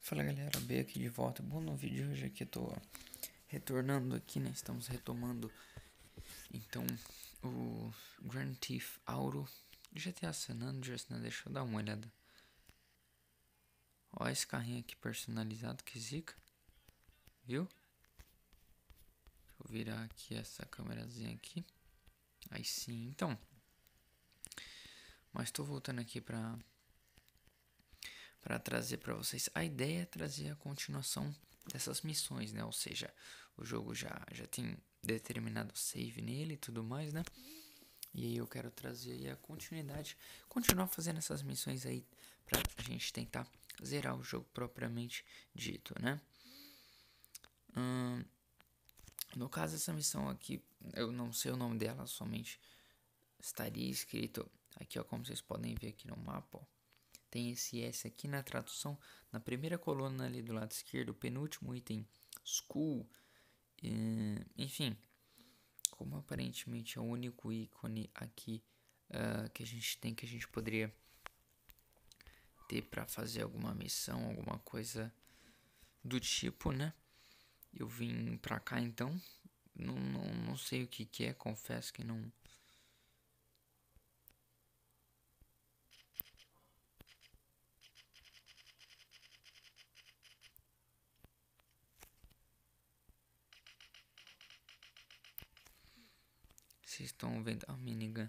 Fala galera, B aqui de volta. Bom, no vídeo de hoje aqui eu tô retornando aqui, né? Estamos retomando então o Grand Theft Auto GTA San Andreas, né? Deixa eu dar uma olhada. Ó esse carrinho aqui personalizado, que zica. Viu? Deixa eu virar aqui essa câmerazinha aqui. Aí sim, então. Mas tô voltando aqui pra trazer pra vocês. A ideia é trazer a continuação dessas missões, né? Ou seja, o jogo já tem determinado save nele e tudo mais, né? E aí eu quero trazer aí a continuidade, continuar fazendo essas missões aí pra gente tentar zerar o jogo propriamente dito, né? No caso, essa missão aqui, eu não sei o nome dela, somente estaria escrito aqui, ó, como vocês podem ver aqui no mapa, ó. Tem esse S aqui na tradução, na primeira coluna ali do lado esquerdo, o penúltimo item, School. Enfim, como aparentemente é o único ícone aqui que a gente tem, que a gente poderia ter para fazer alguma missão, alguma coisa do tipo, né? Eu vim pra cá então, não sei o que é, confesso que não. Vocês estão vendo a minigun?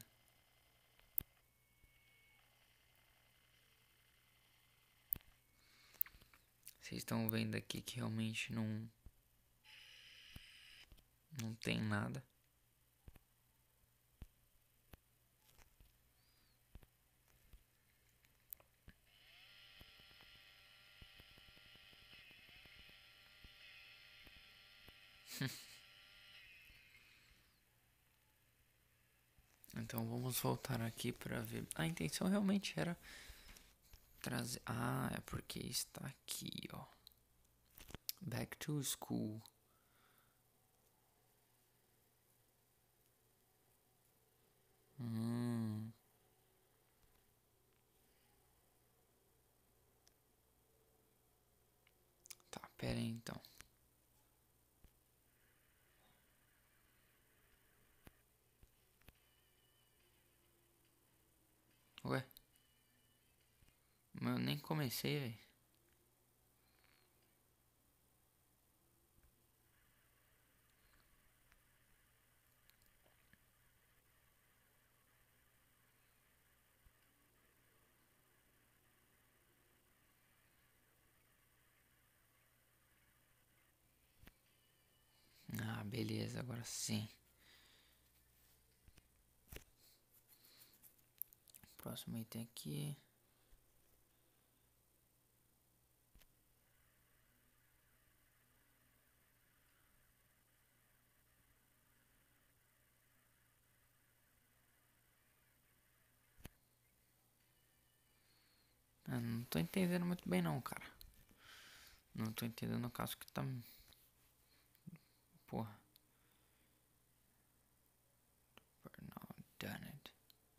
Vocês estão vendo aqui que realmente não tem nada. Então vamos voltar aqui para ver. A intenção realmente era trazer. Ah, é porque está aqui, ó. Back to school. Hum. Tá, pera aí então. Ué? Mas eu nem comecei, velho. Ah, beleza, agora sim. Próximo item aqui. Ah, não tô entendendo muito bem não, cara. Não tô entendendo o caso que tá. Porra. Não, done it.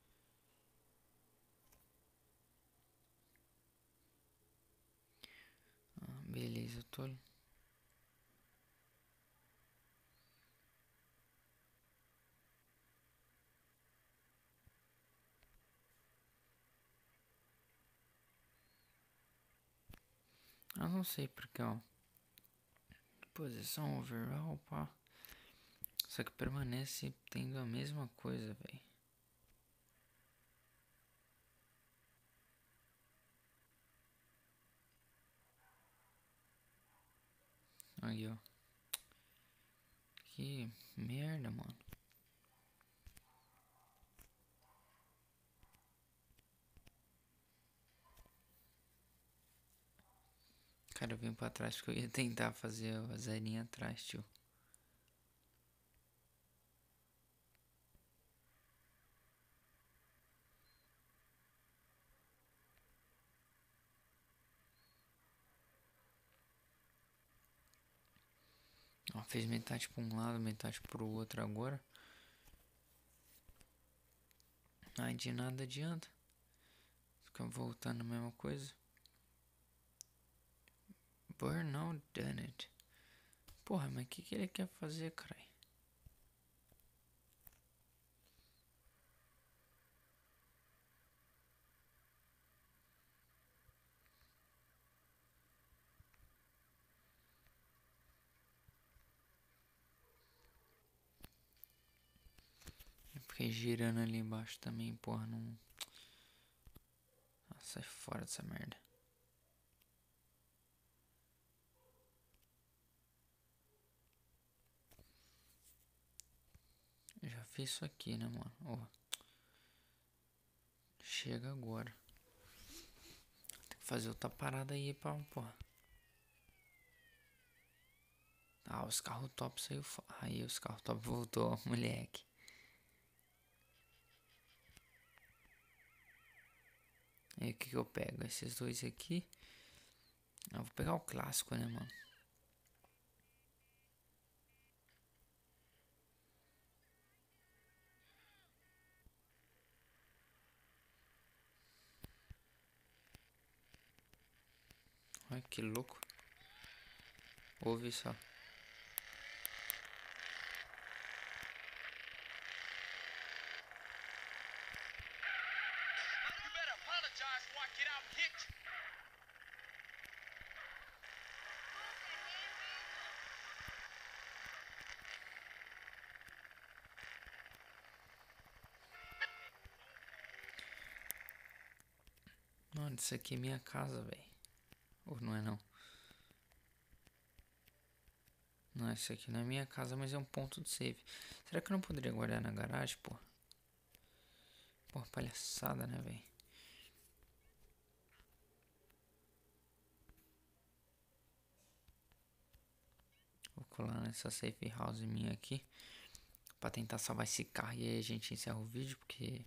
Ah, beleza, eu tô. Eu não sei porque, ó. Posição overall, pá. Só que permanece tendo a mesma coisa, velho. Aí, ó. Que merda, mano. Cara, eu vim pra trás porque eu ia tentar fazer a zerinha atrás, tio. Ó, fez metade pra um lado, metade pro outro agora. Aí de nada adianta. Fica voltando a mesma coisa. Burnout done it. Porra, mas o que ele quer fazer, cara? Eu fiquei girando ali embaixo também, porra, não... Nossa, sai fora dessa merda. Eu já fiz isso aqui, né, mano? Ó. Chega agora. Tem que fazer outra parada aí pra, porra. Ah, os carros top saiu. Aí os carros top voltou, moleque. Aí o que eu pego? Esses dois aqui. Eu vou pegar o clássico, né, mano? Olha que louco. Ouve só. Mano, isso aqui é minha casa, velho. Ou não é não? Não, isso aqui não é minha casa, mas é um ponto de save. Será que eu não poderia guardar na garagem, pô? Porra, palhaçada, né, velho? Vou colar nessa safe house minha aqui. Pra tentar salvar esse carro e aí a gente encerra o vídeo, porque...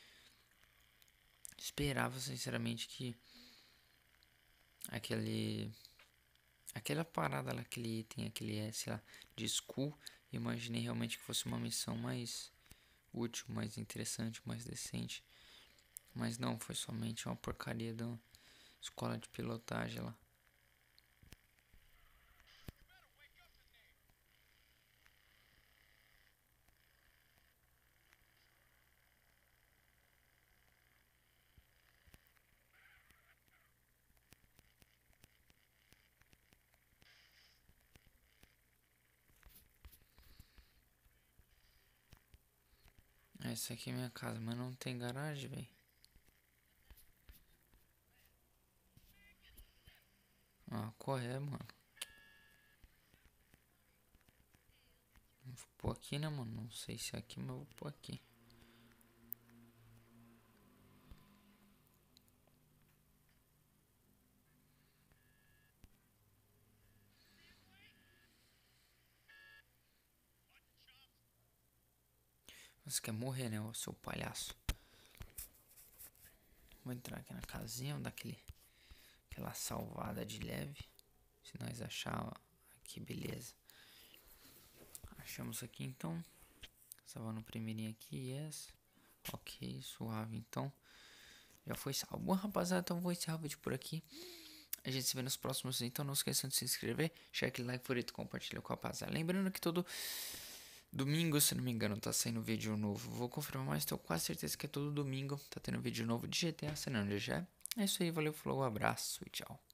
Esperava, sinceramente, que... Aquela parada lá, aquele item, aquele, sei lá, de school. Imaginei realmente que fosse uma missão mais útil, mais interessante, mais decente. Mas não, foi somente uma porcaria da escola de pilotagem lá. Essa aqui é minha casa, mas não tem garagem, velho. Ah, corre, mano. Vou pôr aqui, né, mano? Não sei se é aqui, mas vou pôr aqui. Você quer morrer, né, ô seu palhaço? Vou entrar aqui na casinha, vou dar aquela salvada de leve. Se nós achar aqui, beleza. Achamos aqui, então. Salvando o primeirinho aqui, yes. Ok, suave, então. Já foi salvo. Bom, rapaziada, então vou encerrar o vídeo por aqui. A gente se vê nos próximos, então não esqueçam de se inscrever, deixar aquele like, favorito, compartilhar com a rapaziada. Lembrando que todo domingo, se não me engano, tá saindo vídeo novo. Vou confirmar, mas tenho quase certeza que é todo domingo. Tá tendo vídeo novo de GTA San Andreas já. É isso aí, valeu, falou, abraço e tchau.